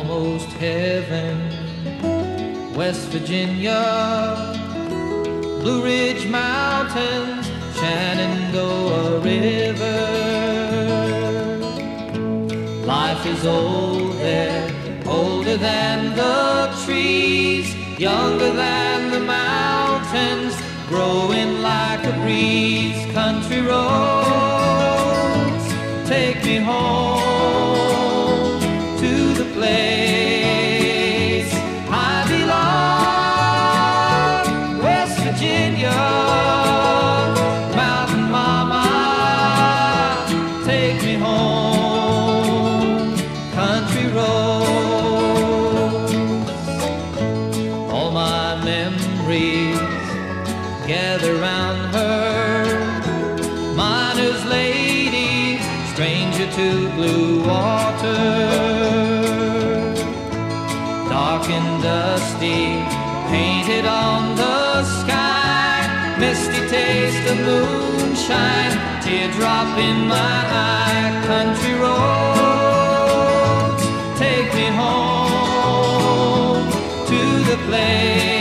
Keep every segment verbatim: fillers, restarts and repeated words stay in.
almost heaven. West Virginia, Blue Ridge Mountains, Shenandoah River. Life is old there, older than the trees, younger than the mountains, growing like a breeze. Country roads, take me home to the place I belong. West Virginia, mountain mama, take me home. Country roads, all my memories gather round her. Miner's lady, stranger to blue water. Dark and dusty, painted on the sky. Misty taste of moonshine, teardrop in my eye. Country roads, take me home to the place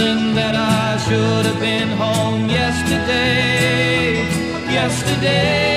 should have been home yesterday, yesterday.